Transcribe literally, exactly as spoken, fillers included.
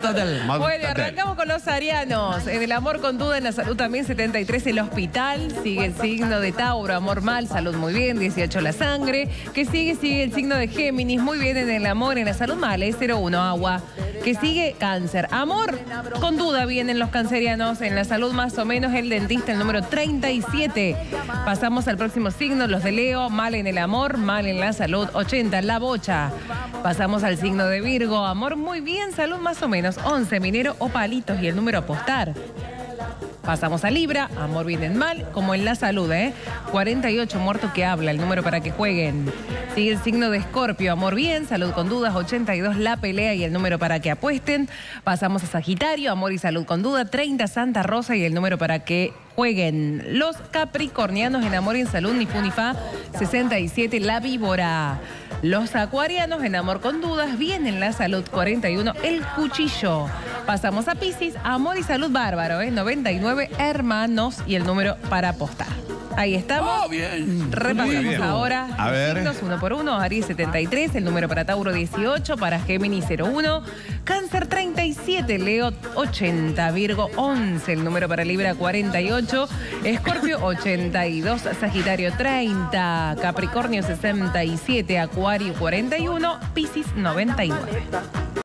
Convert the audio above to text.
total. Bueno, arrancamos con los arianos. En el amor con duda, en la salud también setenta y tres el hospital. Sigue el signo de Tauro, amor mal, salud muy bien, dieciocho la sangre. Que sigue, sigue el signo de Géminis, muy bien en el amor, en la salud mal, es cero uno agua. Que sigue cáncer. Amor con duda vienen los cancerianos, en la salud más o menos el dentista, el número treinta y siete. Pasamos al próximo signo, los de Leo, mal en el amor, mal en la salud, ochenta, la bocha. Pasamos al signo de Virgo, amor muy bien, salud más o menos, once, minero o palitos y el número a apostar. Pasamos a Libra, amor bien en mal, como en la salud, ¿eh? cuarenta y ocho, muerto que habla, el número para que jueguen. Sigue el signo de Escorpio, amor bien, salud con dudas, ochenta y dos, la pelea y el número para que apuesten. Pasamos a Sagitario, amor y salud con duda, treinta, Santa Rosa y el número para que jueguen. Los Capricornianos en amor y en salud, ni fu ni fa, sesenta y siete, la víbora. Los Acuarianos en amor con dudas, bien en la salud, cuarenta y uno, el cuchillo. Pasamos a Piscis, amor y salud bárbaro, ¿eh? noventa y nueve, hermanos y el número para apostar. Ahí estamos. Oh, bien. Repasamos Bien. ahora A ver. signos uno por uno. Aries setenta y tres, el número para Tauro dieciocho, para Géminis cero uno, Cáncer treinta y siete, Leo ochenta, Virgo once, el número para Libra cuarenta y ocho, Escorpio ochenta y dos, Sagitario treinta, Capricornio sesenta y siete, Acuario cuarenta y uno, Piscis noventa y nueve.